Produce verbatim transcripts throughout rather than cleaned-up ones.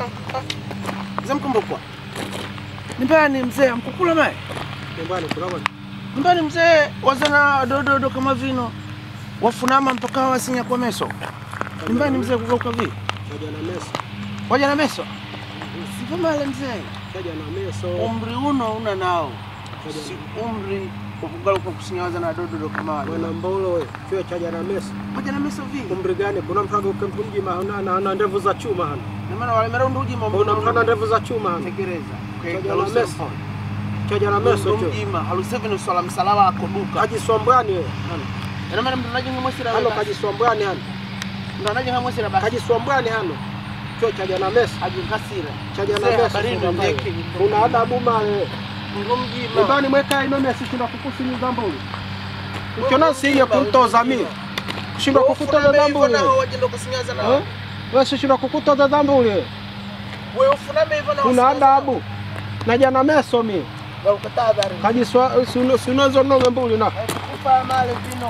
Zamkumbukwa. Nimbani mzee mkukula mai. Nimbani kulama. Nimbani mzee wazana dodo dodo kama vino. Wafunama mpaka wasinya kwa meso. Nimbani mzee kukauka vi. Kaja na meso. Waja na meso. Sifa male mzee. Kaja na meso. Umri uno una nao. Si umri ukugala kwa kusinyawaza na dodo dodo kama wale. Wana mbolo we. Kio chaja na meso. Waja na meso vi. Umri gani? Kuna mtaga ukempunji mahana na ndevu za chuma hana. Na maana wale merondo uji mambo. Kuna mtana ndevu za chuma hana. Tegereza. Chaja na meso. Chaja na meso cho. Mjima haluseveni usala msalaba akoduka. Kajisombwani we. Hana. Na maana mtu anajenga mwesira hano kajisombwani hano. Mtu anajenga mwesira basi. Kajisombwani hano. Kio chaja na meso. Ajikasira. Chaja na meso. Barindo ndeke. Una adabu male. Ngomjima. Ibani mweka ino mesi shindwa kukusi ni zambuli. Ukiona siye kumtoza mimi. Kushindwa kukutoza zambuli. Wajendo kusinyaza na. Wewe shindwa kukutoza zambuli. Wewe ufuname hivyo na. Una adabu. Na jana meso mimi. Wewe ukataa bari. Kajiswa sino sinozo nonge mbuli na. Kufa male vino.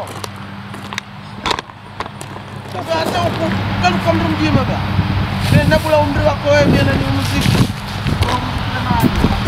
Hata huko kama kwa mjima ba. Nenda kula umri wako wewe na ni muziki. Kwa mjima.